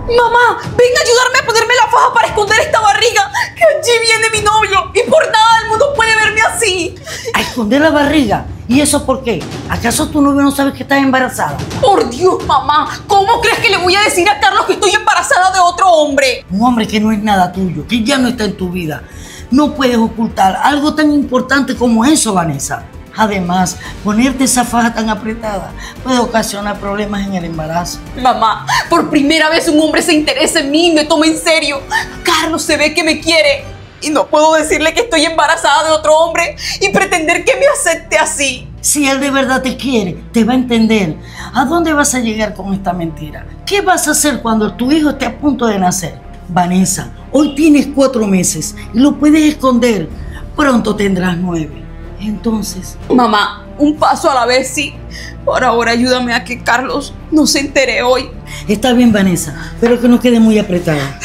Mamá, ven a ayudarme a ponerme la faja para esconder esta barriga, que allí viene mi novio y por nada del mundo puede verme así. ¿A esconder la barriga? ¿Y eso por qué? ¿Acaso tu novio no sabe que estás embarazada? Por Dios, mamá, ¿cómo crees que le voy a decir a Carlos que estoy embarazada de otro hombre? Un hombre que no es nada tuyo, que ya no está en tu vida. No puedes ocultar algo tan importante como eso, Vanessa. Además, ponerte esa faja tan apretada puede ocasionar problemas en el embarazo. Mamá, por primera vez un hombre se interesa en mí y me toma en serio. Carlos se ve que me quiere y no puedo decirle que estoy embarazada de otro hombre y pretender que me acepte así. Si él de verdad te quiere, te va a entender. ¿A dónde vas a llegar con esta mentira? ¿Qué vas a hacer cuando tu hijo esté a punto de nacer? Vanessa, hoy tienes 4 meses y lo puedes esconder. Pronto tendrás 9. Entonces... Mamá, un paso a la vez, sí. Por ahora ayúdame a que Carlos no se entere hoy. Está bien, Vanessa, pero que no quede muy apretada.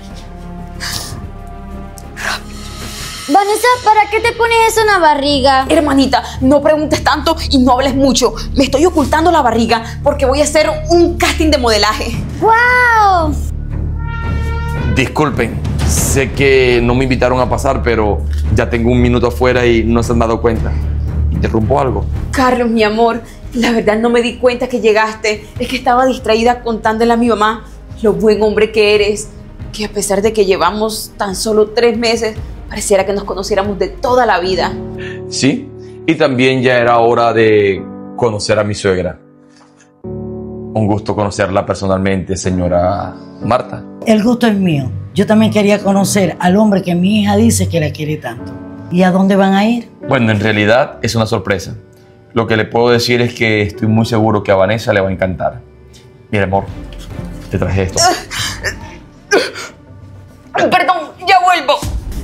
Vanessa, ¿para qué te pones eso en la barriga? Hermanita, no preguntes tanto y no hables mucho. Me estoy ocultando la barriga porque voy a hacer un casting de modelaje. ¡Wow! Disculpen, sé que no me invitaron a pasar, pero ya tengo 1 minuto afuera y no se han dado cuenta. ¿Interrumpo algo? Carlos, mi amor, la verdad no me di cuenta que llegaste. Es que estaba distraída contándole a mi mamá lo buen hombre que eres. Que a pesar de que llevamos tan solo 3 meses, pareciera que nos conociéramos de toda la vida. Sí, y también ya era hora de conocer a mi suegra. Un gusto conocerla personalmente, señora Marta. El gusto es mío. Yo también quería conocer al hombre que mi hija dice que la quiere tanto. ¿Y a dónde van a ir? Bueno, en realidad es una sorpresa. Lo que le puedo decir es que estoy muy seguro que a Vanessa le va a encantar. Mira, amor, te traje esto. Perdón, ya vuelvo.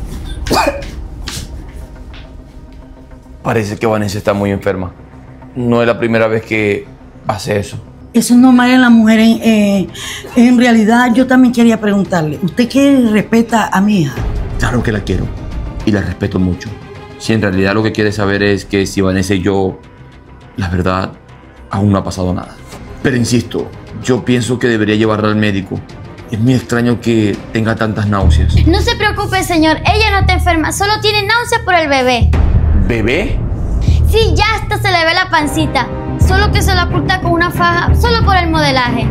Parece que Vanessa está muy enferma. No es la primera vez que hace eso. Eso es normal en la mujer. En realidad, yo también quería preguntarle, ¿usted quiere y respeta a mi hija? Claro que la quiero y la respeto mucho. Si en realidad lo que quiere saber es que si Vanessa y yo, la verdad, aún no ha pasado nada. Pero insisto, yo pienso que debería llevarla al médico. Es muy extraño que tenga tantas náuseas. No se preocupe, señor. Ella no está enferma. Solo tiene náuseas por el bebé. ¿Bebé? Sí, ya hasta se le ve la pancita. Solo que se la oculta con una faja, solo por el modelaje.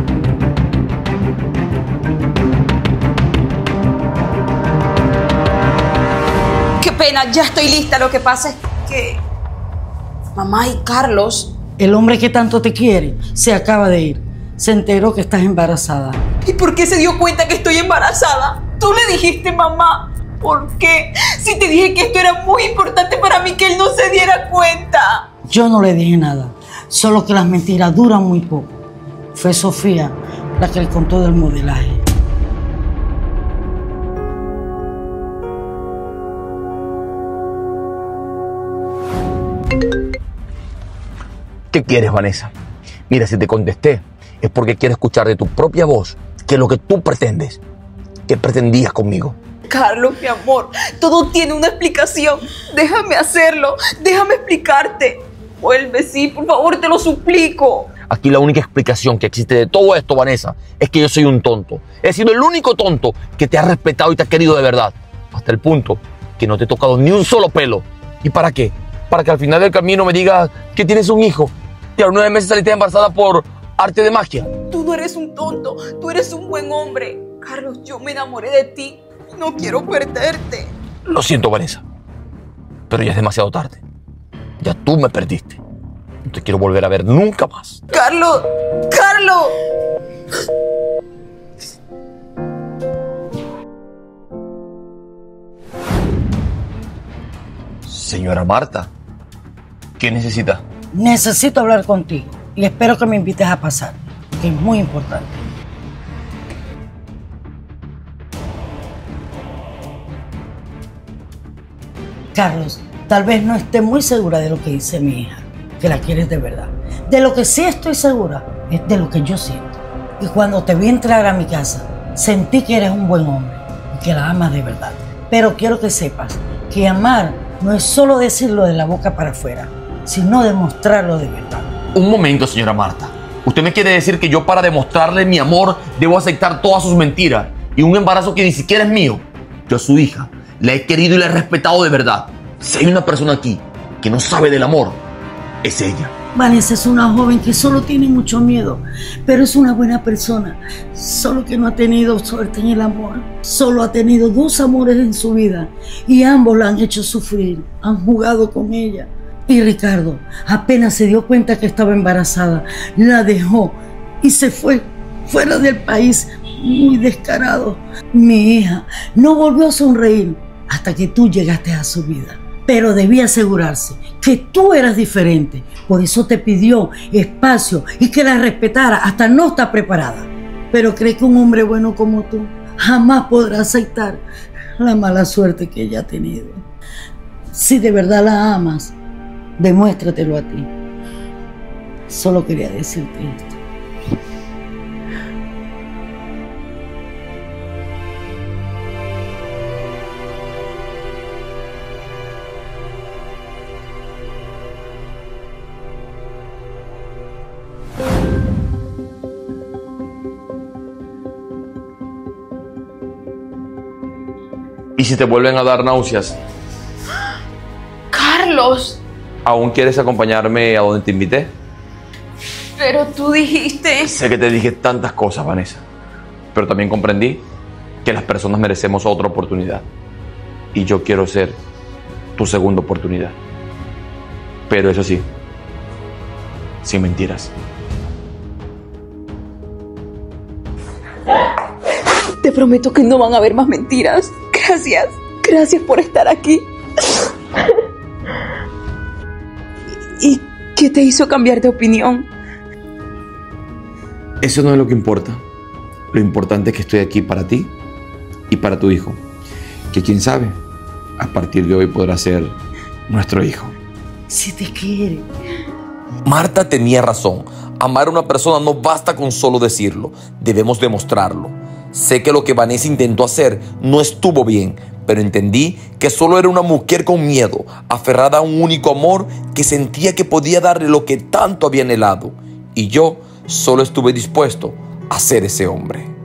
Qué pena, ya estoy lista. Lo que pasa es que mamá y Carlos... El hombre que tanto te quiere se acaba de ir. Se enteró que estás embarazada. ¿Y por qué se dio cuenta que estoy embarazada? Tú le dijiste, mamá. ¿Por qué? Si te dije que esto era muy importante para mí, que él no se diera cuenta. Yo no le dije nada. Solo que las mentiras duran muy poco. Fue Sofía la que le contó del modelaje. ¿Qué quieres, Vanessa? Mira, si te contesté, es porque quiero escuchar de tu propia voz qué es lo que tú pretendes. ¿Qué pretendías conmigo? Carlos, mi amor, todo tiene una explicación. Déjame hacerlo, déjame explicarte. Vuelve, sí, por favor, te lo suplico. Aquí la única explicación que existe de todo esto, Vanessa, es que yo soy un tonto. He sido el único tonto que te ha respetado y te ha querido de verdad. Hasta el punto que no te he tocado ni un solo pelo. ¿Y para qué? Para que al final del camino me digas que tienes un hijo y a los 9 meses saliste embarazada por arte de magia. Tú no eres un tonto, tú eres un buen hombre. Carlos, yo me enamoré de ti. No quiero perderte. Lo siento, Vanessa, pero ya es demasiado tarde. Ya tú me perdiste. No te quiero volver a ver nunca más. ¡Carlos! ¡Carlos! Señora Marta, ¿qué necesita? Necesito hablar contigo y espero que me invites a pasar, que es muy importante. Carlos, tal vez no esté muy segura de lo que dice mi hija, que la quieres de verdad. De lo que sí estoy segura es de lo que yo siento. Y cuando te vi entrar a mi casa, sentí que eres un buen hombre y que la amas de verdad. Pero quiero que sepas que amar no es solo decirlo de la boca para afuera, sino demostrarlo de verdad. Un momento, señora Marta. ¿Usted me quiere decir que yo, para demostrarle mi amor, debo aceptar todas sus mentiras y un embarazo que ni siquiera es mío? Yo a su hija la he querido y la he respetado de verdad. Si hay una persona aquí que no sabe del amor, es ella. Vanessa es una joven que solo tiene mucho miedo, pero es una buena persona. Solo que no ha tenido suerte en el amor. Solo ha tenido 2 amores en su vida y ambos la han hecho sufrir. Han jugado con ella. Y Ricardo apenas se dio cuenta que estaba embarazada, la dejó y se fue fuera del país, muy descarado. Mi hija no volvió a sonreír hasta que tú llegaste a su vida. Pero debía asegurarse que tú eras diferente. Por eso te pidió espacio y que la respetara hasta no estar preparada. Pero cree que un hombre bueno como tú jamás podrá aceptar la mala suerte que ella ha tenido. Si de verdad la amas, demuéstratelo a ti. Solo quería decirte esto. ¿Y si te vuelven a dar náuseas? Carlos, ¿Aún quieres acompañarme a donde te invité? pero tú dijiste... Sé que te dije tantas cosas, Vanessa, pero también comprendí que las personas merecemos otra oportunidad. Y yo quiero ser tu segunda oportunidad. Pero eso sí, sin mentiras. Te prometo que no van a haber más mentiras. Gracias. Gracias por estar aquí. ¿Y qué te hizo cambiar de opinión? Eso no es lo que importa. Lo importante es que estoy aquí para ti y para tu hijo. Que quién sabe, a partir de hoy podrá ser nuestro hijo. Si te quiere. Marta tenía razón. Amar a una persona no basta con solo decirlo. Debemos demostrarlo. Sé que lo que Vanessa intentó hacer no estuvo bien, pero entendí que solo era una mujer con miedo, aferrada a un único amor que sentía que podía darle lo que tanto había anhelado. Y yo solo estuve dispuesto a ser ese hombre.